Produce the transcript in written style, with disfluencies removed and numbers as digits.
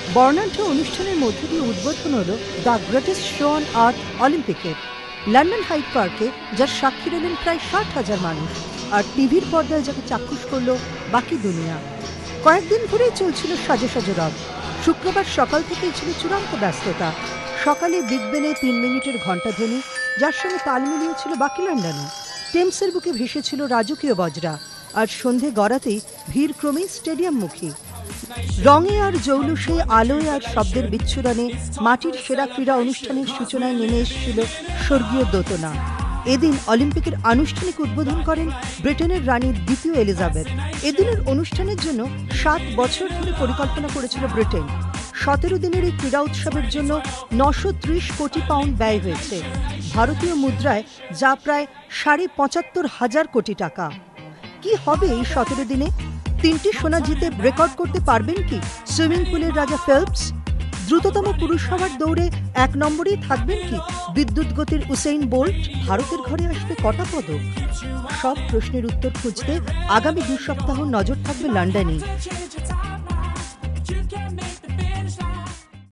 বর্ণাঢ্য অনুষ্ঠানের মধ্য দিয়ে উদ্বোধন হল the greatest show on earth অলিম্পিকের লন্ডন হাইড পার্কে, যার সাক্ষী রইলেন প্রায় 60,000 মানুষ, আর টিভির পর্দায় যাকে চাক্ষুষ করল বাকি দুনিয়া। কয়েকদিন ধরেই চলছিল সাজে সাজে রব। শুক্রবার সকাল থেকেই ছিল চূড়ান্ত ব্যস্ততা। সকালে বিগ বেনে 3 মিনিটের ঘণ্টাধ্বনি, যার সঙ্গে তাল মিলিয়েছিল বাকি লন্ডনে। টেমসের বুকে ভেসেছিল রাজকীয় বজরা, আর সন্ধে গড়াতেই ভিড় ক্রমেই স্টেডিয়ামমুখী। রঙে আর জৌলুসে, আলোয় আর শব্দের বিচ্ছুরণে মাটির সেরা ক্রীড়া অনুষ্ঠানের সূচনায় নেমে এসেছিল স্বর্গীয় দোতনা। এদিন অলিম্পিকের আনুষ্ঠানিক উদ্বোধন করেন ব্রিটেনের রানী দ্বিতীয় এলিজাবেথ। এদিনের অনুষ্ঠানের জন্য 7 বছর ধরে পরিকল্পনা করেছিল ব্রিটেন। 17 দিনের এই ক্রীড়া উৎসবের জন্য 930 কোটি পাউন্ড ব্যয় হয়েছে, ভারতীয় মুদ্রায় যা প্রায় 75,500 কোটি টাকা। কি হবে এই 17 দিনে? 3টি সোনা জিতে রেকর্ড করতে পারবেন কি সুইমিং পুলের রাজা ফেলপস? দ্রুততম পুরুষ হওয়ার দৌড়ে 1 নম্বরেই থাকবেন কি বিদ্যুৎ গতির উসেইন বোল্ট? ভারতের ঘরে আসবে কটা পদক? সব প্রশ্নের উত্তর খুঁজতে আগামী 2 সপ্তাহ নজর থাকবে লন্ডনে।